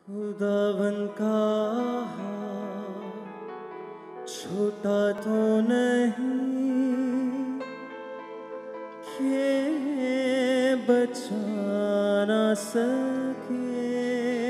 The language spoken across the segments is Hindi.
खुदावन का छोटा तो नहीं कि बचा ना सके,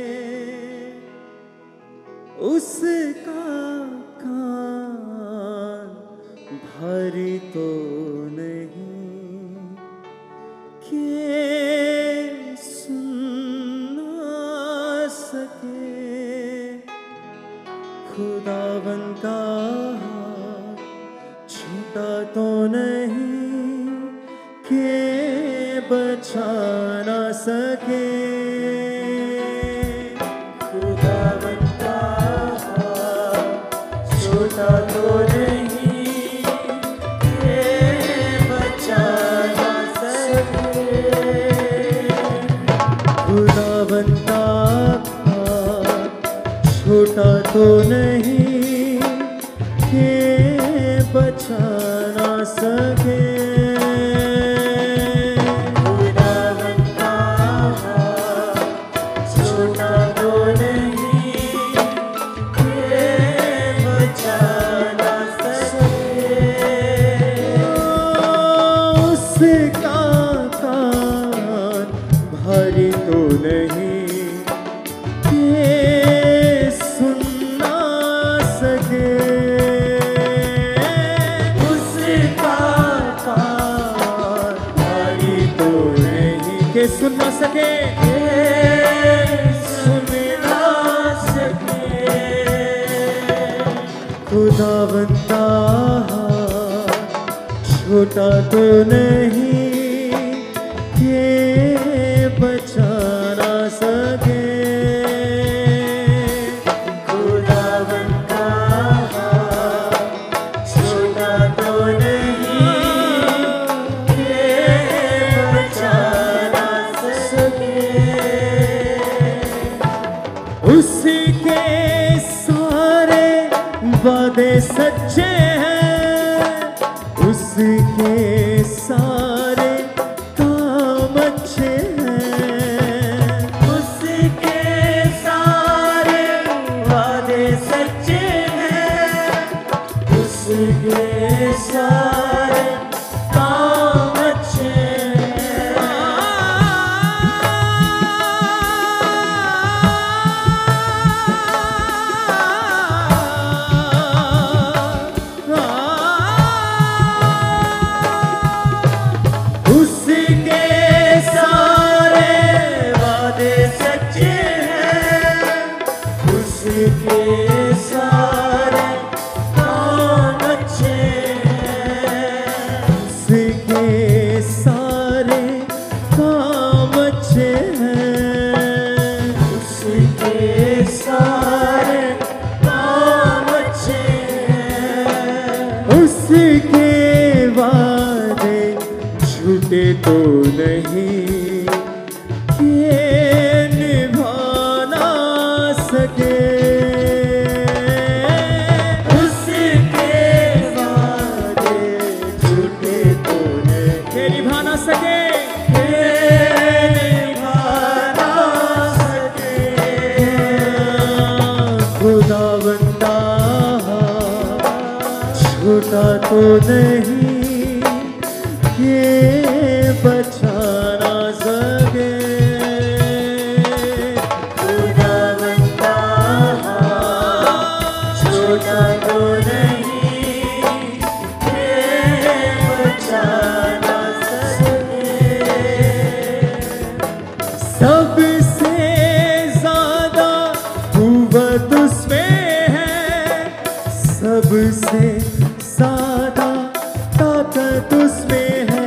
उसका कान भारी तो नहीं कि सुन ना सके। खुदावन का छोटा तो नहीं कि बचा ना सके, खुदावन का छोटा तो नहीं कि बचा ना सके। खुदावन का छोटा तो नहीं कि बचा ना सके। खुदावन का छोटा तो नहीं कि बचा ना सके। उसका कान भारी तो नहीं सुन ना सके, सुन ना सके। खुदावन का छोटा तो नहीं कि बचा ना सके। खुदावन का छोटा तो नहीं कि बचा उसके सारे वादे सच्चे हैं, उसके सारे काम अच्छे हैं, उसके सारे वादे सच्चे हैं, उसके सारे काम अच्छे तो नहीं कि निभा ना सके। उसके वादे झूठे तो नहीं कि निभा ना सके, निभा ना सके। खुदावन का छोटा तो नहीं ये बचा ना सके। खुदावन का छोटा तो नहीं ये बचा ना सके। सबसे ज्यादा कुव्वत उसमें है, सबसे ज्यादा ताकत उसमें है।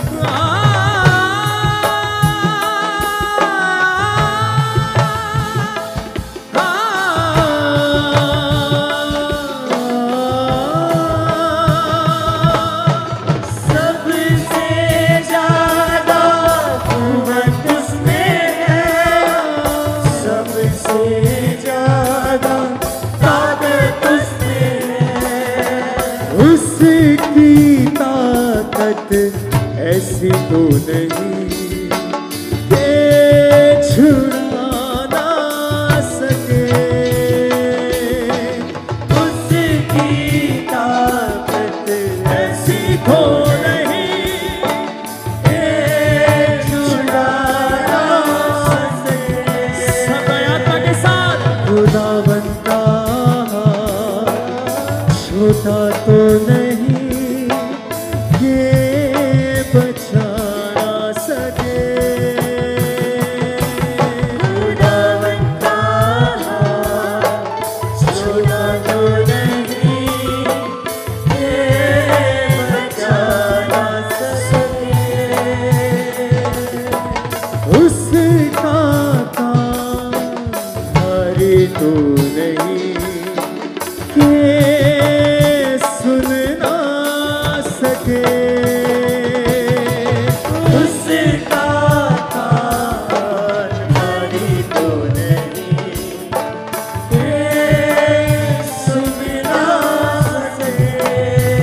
उसकी ताकत ऐसी तो नहीं कि छुड़ा ना सके। भारी तो नहीं कि सुन ना सके। उसका कान भारी तो नहीं कि सुन ना सके।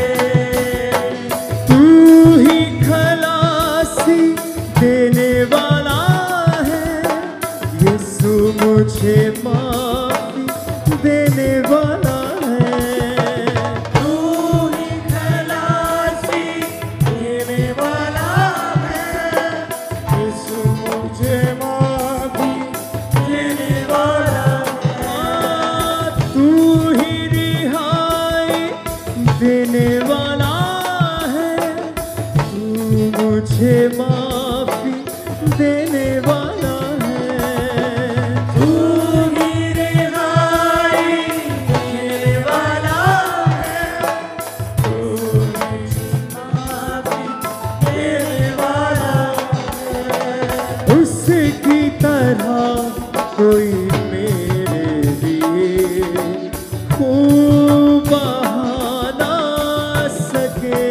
तू ही खलासी देने वाला है, यीशु मुझे माफी देने वाला है। तू ही खलासी देने वाला है, यीशु मुझे माफी देने वाला है। तू ही रिहाई देने वाला है, तू मुझे माफी देने वाला है। तू ही रिहाई देने वाला है, तू मुझे माफी देने वाला है। उसकी तरह कोई मेरे लिए खूब बहा ना सके।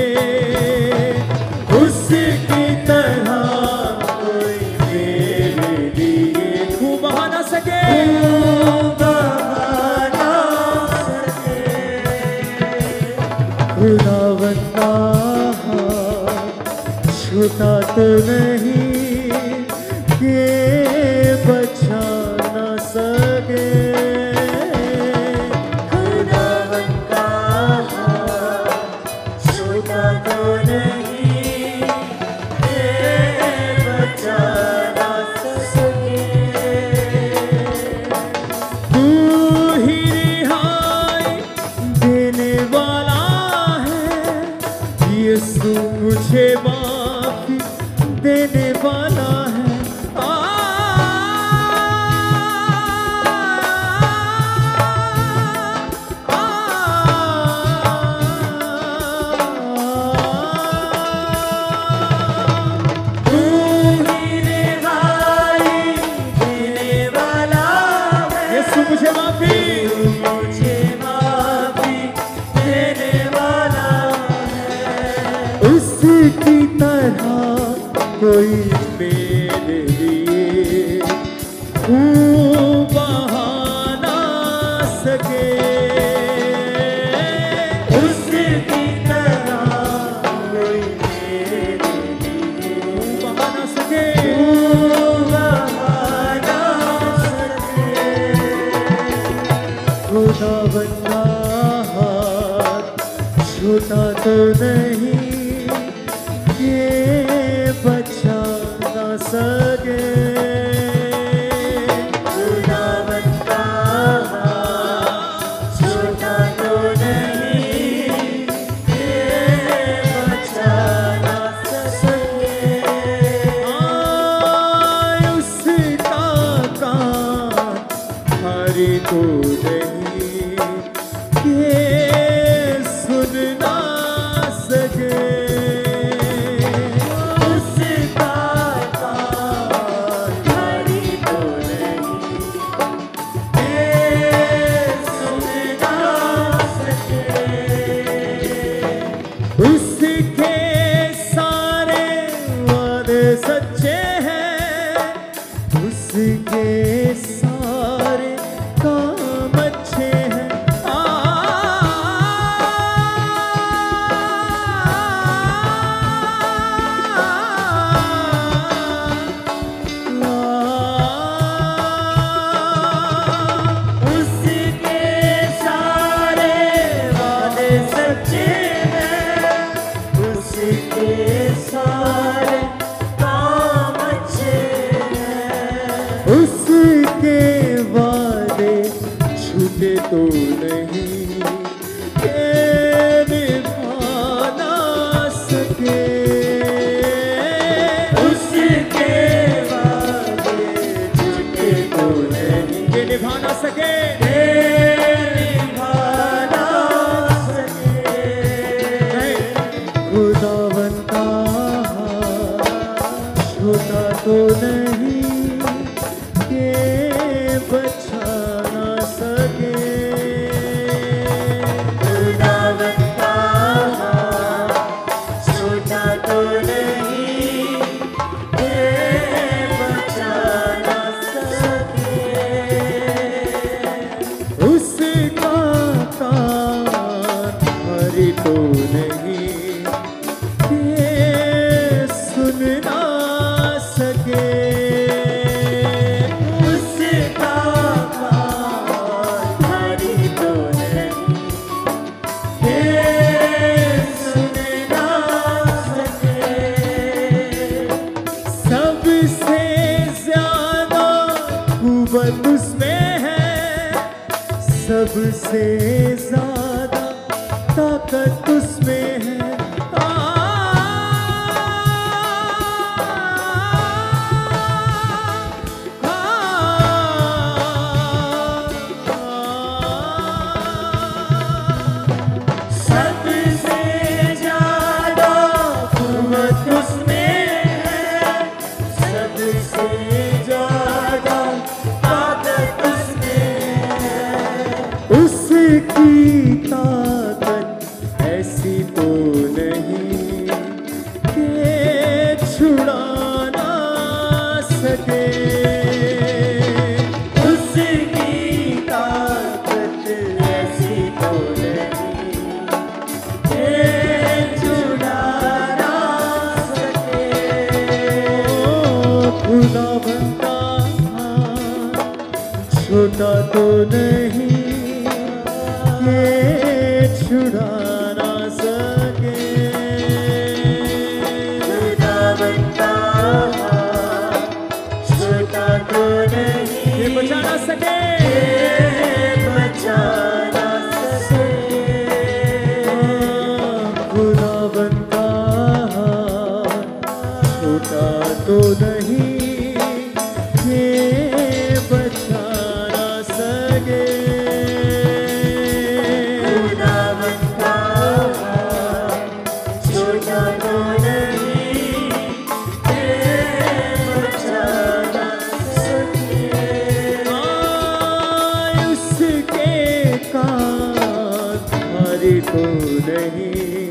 उसकी तरह कोई मेरे लिए खूब बहा ना सके, बहा ना सके। खुदावंदा छूटा तो नहीं कि बचा ना सके। खुदावंदा छूटा तो नहीं कि बचा ना सके। तू ही रिहाई देने वाला है, यीशु मुझे माफी देने वाला है। तू ही रिहाई देने वाला है, यीशु मुझे माफी देने वाला है। उसकी तरह कोई मेरे लिए खूब बहा ना सके। उसकी तरह कोई मेरे लिए खूब बहा ना सके, खूब बहा ना सके। खुदावंदा छूटा तो नहीं ये बचा ना सके। खुदावंदा छूटा तो नहीं ये बचा ना सके। उसका कान भारी तो नहीं कि सुन ना सके। उसका कान भारी तो नहीं कि सुन ना सके। उसके सारे वादे सच्चे हैं, उसके सारे काम अच्छे हैं। उसके सारे वादे सच्चे हैं, उसके सारे काम अच्छे हैं। उसके वादे छूटे तो नहीं कि निभा ना सके। उसके वादे छूटे तो नहीं कि निभा ना सके, निभा ना सके। खुदावंदा छूटा तो नहीं ये बचा उसमें है, सबसे ज्यादा ताकत उसमें है। उसकी ताकत ऐसी तो नहीं कि छुड़ा ना सके। उसकी ताकत ऐसी तो नहीं कि छुड़ा ना सके। खुदा बनता छोटा तो नहीं छुड़ा ना सके। खुदा बनता छोटा तो नहीं बचा ना सके, बचा ना सके। खुदा बनता छोटा तो नहीं बचा ना सके। तो नहीं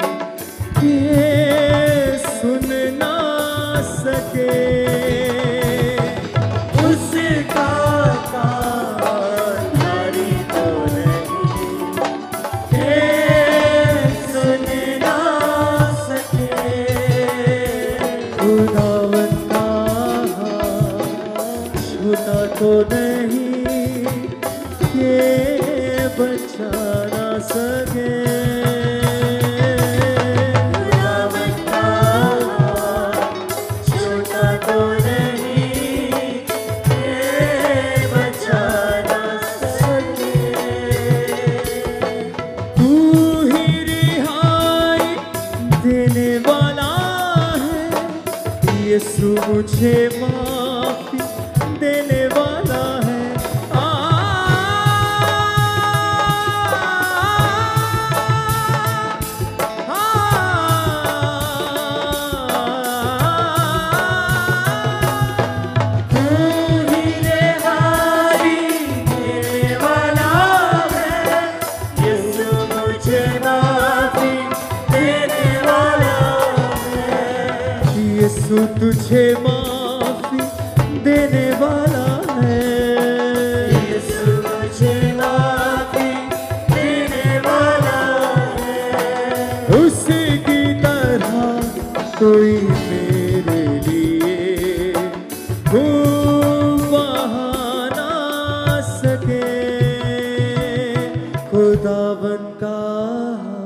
ये सुन ना सके। उसका कान भारी तो नहीं ये सुन ना सके। खुदावंदा छोटा तो नहीं ये बचा ना सके। यीशु मुझे माफी देने वाला है। तू ही रिहाई देने वाला है। यीशु मुझे माफी देने वाला है। यीशु तुझे माफी देने वाला है। यीशु मुझे माफी देने वाला है। उसकी तरह कोई मेरे लिए बहा ना सके। खुदावन का